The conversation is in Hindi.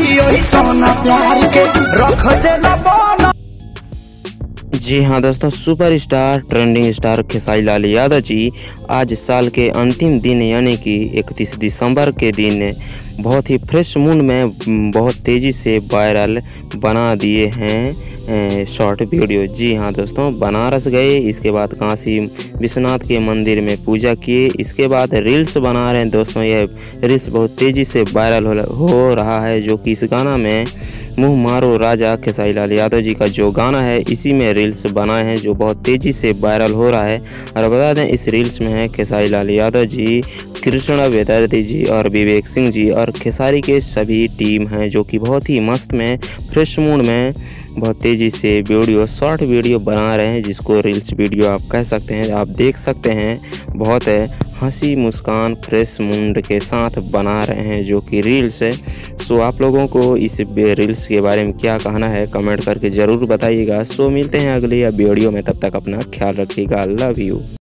यही सोना प्यार के रख देला बना। जी हाँ दोस्तों, superstar trending star Khesari Lal Yadav ji आज साल के अंतिम दिन यानी कि 31 दिसंबर के दिन बहुत ही फ्रेश मूड में बहुत तेज़ी से वायरल बना दिए हैं शॉर्ट वीडियो। जी हाँ दोस्तों, बनारस गए, इसके बाद काशी विश्वनाथ के मंदिर में पूजा किए, इसके बाद रील्स बना रहे हैं दोस्तों। यह रील्स बहुत तेज़ी से वायरल हो रहा है, जो कि इस गाना में मुँह मारो राजा खेसारी लाल यादव जी का जो गाना है इसी में रील्स बनाए हैं, जो बहुत तेज़ी से वायरल हो रहा है। और बता दें इस रील्स में है खेसारी लाल यादव जी, कृष्णा बेदर्दी जी और विवेक सिंह जी और खेसारी के सभी टीम हैं, जो कि बहुत ही मस्त में फ्रेश मूड में बहुत तेज़ी से वीडियो शॉर्ट वीडियो बना रहे हैं, जिसको रील्स वीडियो आप कह सकते हैं। आप देख सकते हैं बहुत हंसी मुस्कान फ्रेश मूड के साथ बना रहे हैं जो कि रील्स है। सो आप लोगों को इस रील्स के बारे में क्या कहना है कमेंट करके ज़रूर बताइएगा। सो मिलते हैं अगली वीडियो में, तब तक अपना ख्याल रखिएगा। Love you.